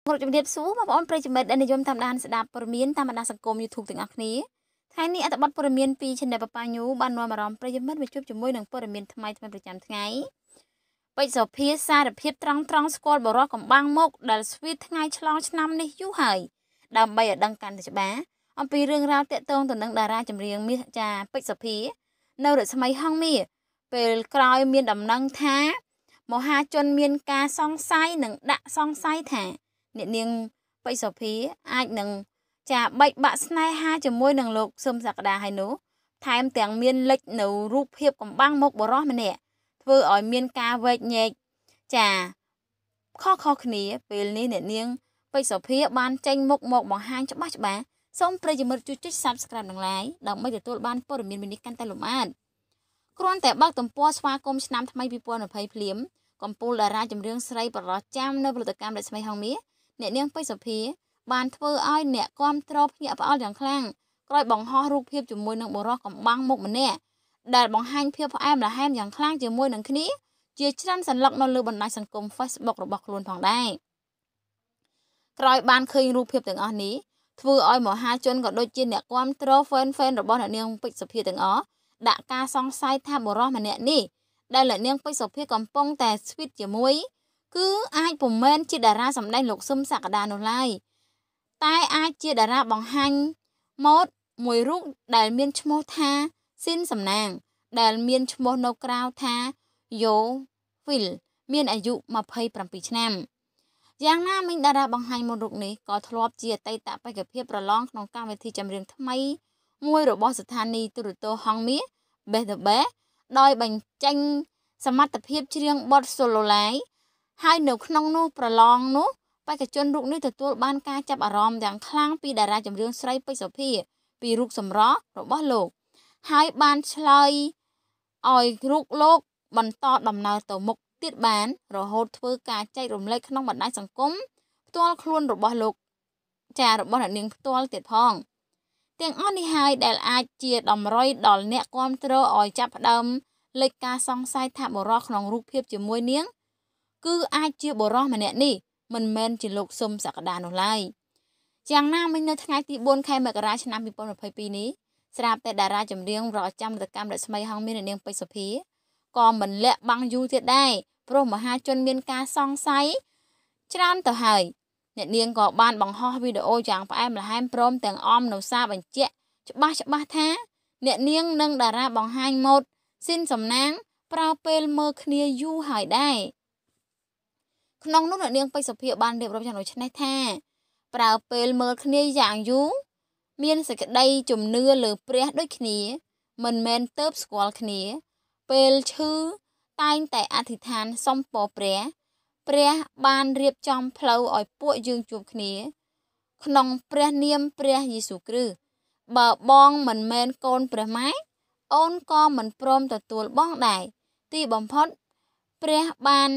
một trong điệp số mà bọn President đã dùng tham đàn sẽ đạp bờ miên tham đàn sạc côm YouTube tiếng Anh ní thay ní ở tập bờ miên pi trên đại bapa nhú ban noa mà rom President với chụp chụp môi nâng bờ miên tham maiประจำថ្ងៃPich Sophea សារភាពត្រង់ត្រង់ស្គាល់បរិះកំបាំងមុខដែលស្វីតថ្ងៃឆ្លងឆ្នាំនេះយូរហើយដើម្បីឲ្យដឹងកាន់តែច្បាស់អំពីរឿងរ៉ាវតាក់ទងទៅនឹងតារាចម្រៀងមាសចា Pich Sophea នៅរស្មីហងមាសពេលក្រោយមានដំណឹងថាមហាជនមានការសង្ស័យនិងដាក់សង្ស័យថាអ្នកនាង Pich Sophea អាចនឹងចាបែកបាក់ស្នេហាជាមួយនឹងលោកស៊ឹមសក្តាហើយនោះថែមទាំងមានលេចនៅរូបភាពកំបាំងមុខបរិះម្នាក់ធ្វើឲ្យមានការវែកញែកចាខុសគ្នាពេលនេះអ្នកនាង Pich Sophea បានចេញមុខមកបង្ហាញច្បាស់សូមប្រិយមិត្តជួយចុច Subscribe និង Like ដើម្បីទទួលបានព័ត៌មាននេះកាន់តែលម្អិតគ្រាន់តែបើកទំព័រស្វាគមន៍ឆ្នាំថ្មី2020ភ្លាមកំពូលតារាចម្រៀងស្រីបរិះចាំនៅផលិតកម្មរស្មីហងមាសអ្នកនាង Pich Sophea បានធ្វើឲ្យអ្នកគាំទ្រភ្ញាក់ផ្អើលយ៉ាងខ្លាំងក្រោយបង្ហោះរូបភាពជាមួយនឹងបរិះកំបាំងមុខម្នាក់ដែលបង្ហាញភាពផ្អែមល្ហែមយ៉ាងខ្លាំងជាមួយនឹងគ្នាជាច្រើនសន្លឹកនៅលើបណ្ដាញសង្គម Facebook របស់ខ្លួនផងដែរក្រោយបានឃើញរូបភាពទាំងអស់នេះធ្វើឲ្យមហាជនក៏ដូចជាអ្នកគាំទ្រ fan របស់អ្នកនាង Pich Sophea ទាំងអស់ដាក់ការសង្ស័យថាបរិះម្នាក់នេះដែលអ្នកនាង Pich Sophea កំពុងតែស្វីតជាមួយគឺអាចពុំមែនជាតារាសម្ដែងលោកស៊ឹមសក្តានោះឡើយតែអាចជាតារាបង្ហាញម៉ូដមួយរូបដែលមានឈ្មោះថាស៊ីនសំណាងដែលមានឈ្មោះនៅក្រៅថាយ៉ូវីលមានអាយុ27ឆ្នាំយ៉ាងណាមិញតារាបង្ហាញម៉ូដរូបនេះក៏ធ្លាប់ជាអតីតបេក្ខភាពប្រឡងក្នុងកម្មវិធីចម្រៀងថ្មីមួយរបស់ស្ថានីយទូរទស្សន៍ហងមាស Best the Best ដោយបញ្ចេញសមត្ថភាពច្រៀងបទ Solo Live ហើយនៅក្នុងនោះប្រឡងនោះបេក្ខជនរូបនេះទទួលបានការចាប់អារម្មណ៍យ៉ាងខ្លាំងពីតារាចម្រៀងស្រី Pich Sophea ពីរូបសម្រស់របស់លោកហើយបានឆ្លើយឲ្យរូបលោកបន្តដំណើរទៅមុខទៀតបានរហូតធ្វើការចែករំលែកក្នុងបណ្ដាញសង្គមផ្ទាល់ខ្លួនរបស់លោកចារបស់អ្នកនាងផ្ទាល់ទៀតផងទាំងអស់នេះហើយដែលអាចជាតម្រុយដល់អ្នកគាំទ្រឲ្យចាប់ផ្ដើមលេចការសង្ស័យថាបរិះក្នុងរូបភាពជាមួយនាងគឺអាចជាបរិះម្នាក់នេះមិនមែនជាលោកស៊ឹមសក្តានោះឡើយយ៉ាងណាមិញនៅថ្ងៃទី4ខែមករាឆ្នាំ2022នេះស្រាប់តែតារាចម្រៀងប្រចាំរកម្មរស្មីហងមាសអ្នកនាង Pich Sophea ក៏មិនលាក់បាំងយូរទៀតដែរព្រោះមហាជនមានការសង្ស័យច្រើនទៅហើយអ្នកនាងក៏បានបង្ហោះវីដេអូយ៉ាងផ្អែមល្ហែមព្រមទាំងអមនៅសារបញ្ជាក់ច្បាស់ថាអ្នកនាងនិងតារាបង្ហាញម៉ូដស៊ីនសំណាងប្រើពេលមើលគ្នាយូរហើយដែរក្នុងនោះអ្នកនាង Pich Sophea បានរៀបរាប់យ៉ាងដូចនេះថាប្រើពេលមើលគ្នាយ៉ាងយូរមានសេចក្តីជំនឿលើព្រះដូចគ្នាមិនមែនទៅស្គាល់គ្នាពេលឈឺតែងតែអធិដ្ឋានសុំពរព្រះបានរៀបចំផ្លូវឲ្យពួកយើងជួបគ្នាក្នុងព្រះនាមព្រះយេស៊ូវគ្រីស្ទបើបងមិនមែនកូនព្រះម៉ែអូនក៏មិនព្រមទទួលបងដែរទីបំផុតព្រះបាន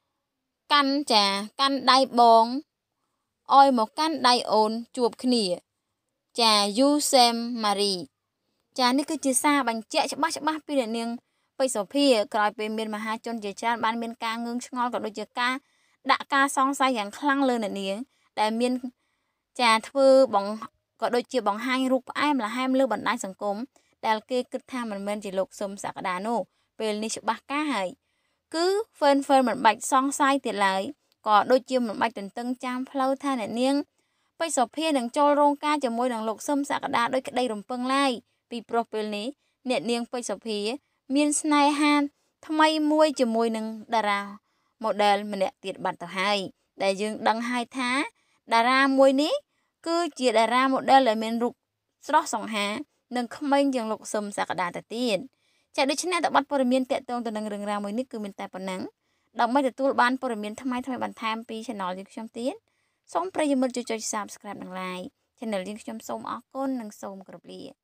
កាន់ដៃបងឲ្យមកកាន់ដៃអូនជួបគ្នាចាយូសេមម៉ារីចានេះគឺជាសារបញ្ជាក់ច្បាស់ពីអ្នកនាងPich Sopheaក្រោយពេលមានមហាជនជាច្រើនបានមានការងឿងឆ្ងល់ក៏ដូចជាការដាក់ការសង្ស័យយ៉ាងខ្លាំងលើអ្នកនាងដែលមានចាធ្វើក៏ដូចជាបង្ហាញរូបផ្អែមល្ហែមលើបណ្ដាញសង្គមដែលគេគិតថាមិនមែនជាលោកស៊ឹមសក្តានោះពេលនេះច្បាស់ការហើយគឺ fan មិនបាច់សង្ស័យទៀតឡើយក៏ដូចជាមិនបាច់ទន្ទឹងចាំផ្លូវថាអ្នកនាងPich Sopheaនឹងចូលរោងការជាមួយនឹងលោកស៊ឹមសក្តាដោយក្តីរំពឹងឡើយពីព្រោះពេលនេះអ្នកនាងPich Sopheaមានស្នេហាថ្មីមួយជាមួយនឹងតារា model ម្នាក់ទៀតបាត់ទៅហើយដែលយើងដឹងហើយថាតារាមួយនេះគឺជាតារា model ដែលមានរូបស្រស់សង្ហានិងក្មេងជាងលោកស៊ឹមសក្តាទៅទៀតចាដូច្នេះតបព័ត៌មានតាក់ទងទៅនឹងរឿងរ៉ាវមួយនេះគឺមានតែប៉ុណ្ណឹងដើម្បីទទួលបានព័ត៌មានថ្មីបន្ថែមពី Channel យើងខ្ញុំទៀតសូមប្រិយមិត្តជួយចុច Subscribe និង Like Channel យើងខ្ញុំសូមអរគុណនិងសូមគោរពលា